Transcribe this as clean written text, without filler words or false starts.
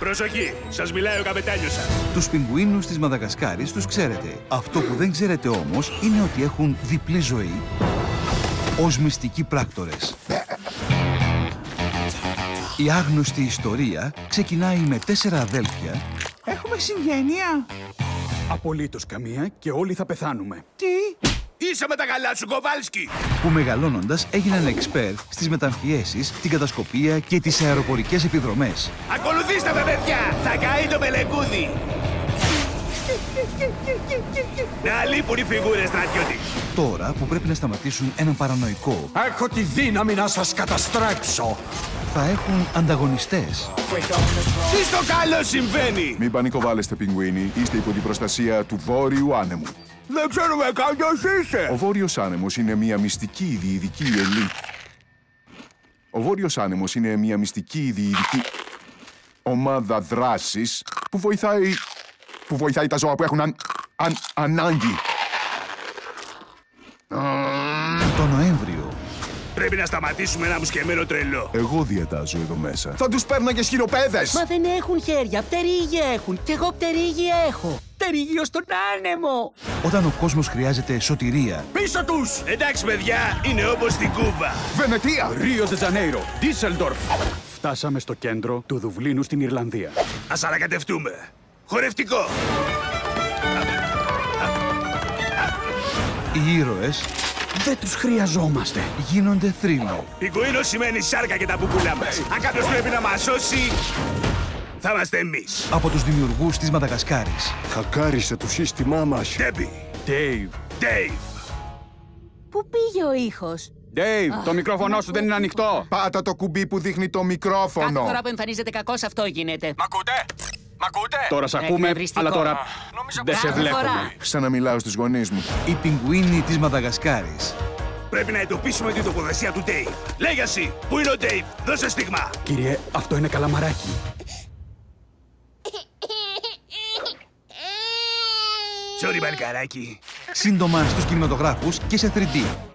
Προσοχή, σας μιλάει ο καπετάνιος σας. Τους πιγκουίνους της Μαδαγασκάρης τους ξέρετε. Αυτό που δεν ξέρετε όμως είναι ότι έχουν διπλή ζωή ως μυστικοί πράκτορες. Η άγνωστη ιστορία ξεκινάει με 4 αδέλφια. Έχουμε συγγένεια. Απολύτως καμία και όλοι θα πεθάνουμε. Τι? Είσαι με τα καλά σου, Κοβάλσκι! Που μεγαλώνοντας έγιναν εξπέρ στις μεταμφιέσεις, την κατασκοπία και τις αεροπορικές επιδρομές. Ακολουθήστε με, παιδιά! Θα καεί το μελεκούδι! Να λείπουν οι φιγούρες, στρατιώτη! Τώρα που πρέπει να σταματήσουν έναν παρανοϊκό, Έχω τη δύναμη να σας καταστρέψω. θα έχουν ανταγωνιστές. Τι στο καλό συμβαίνει! Μην πανικοβάλλεστε, πιγκουίνοι. Είστε υπό την προστασία του Βόρειου Άνεμου. Δεν ξέρουμε καν ποιος είσαι! Ο Βόρειος Άνεμος είναι μια μυστική διειδική ελίτ. Ο Βόρειος Άνεμος είναι μια μυστική διειδική ομάδα δράσης που βοηθάει τα ζώα που έχουν ανάγκη. Το Νοέμβριο, Πρέπει να σταματήσουμε ένα μουσκεμένο τρελό. Εγώ διατάζω εδώ μέσα. Θα τους παίρναγε σκυροπέδες! Μα δεν έχουν χέρια, πτερίγια έχουν. Κι εγώ πτερίγια έχω. Πτερίγιο στον άνεμο. όταν ο κόσμος χρειάζεται σωτηρία, Πίσω τους! Εντάξει, παιδιά, είναι όπως στην Κούβα. Βενετία! Ρίο de Janeiro, Ντίσελντορφ. Φτάσαμε στο κέντρο του Δουβλίνου στην Ιρλανδία. Ας ανακατευτούμε. Χορευτικό. οι ήρωες Δεν τους χρειαζόμαστε. γίνονται θρύλοι. Πιγκουίνο σημαίνει σάρκα και τα πουπουλά μας. Αν κάποιος πρέπει να μας σώσει, θα είμαστε εμείς. Από τους δημιουργούς της Μαδαγασκάρης. Χακάρισε το σύστημά μας. Ντέμπι, Dave. Dave. Πού πήγε ο ήχος? Dave, το μικρόφωνο σου δεν είναι ανοιχτό. Πάτα το κουμπί που δείχνει το Κάθε μικρόφωνο. φορά που εμφανίζεται κακός αυτό γίνεται. Μ' ακούτε? Μ' ακούτε? Τώρα σ' ακούμε, Εκνευριστικό. αλλά τώρα Νόμιζα δεν σε Κάθε βλέπουμε. φορά. Ξαναμιλάω στους γονείς μου. Οι πιγκουίνοι της Μαδαγασκάρης. Πρέπει να εντοπίσουμε την τοποθεσία του Dave. Λέγε εσύ, πού είναι ο Dave, δώσε στίγμα. Κύριε, αυτό είναι καλαμαράκι. Sorry, μπαλκαράκι. Σύντομα στους κινηματογράφους και σε 3D.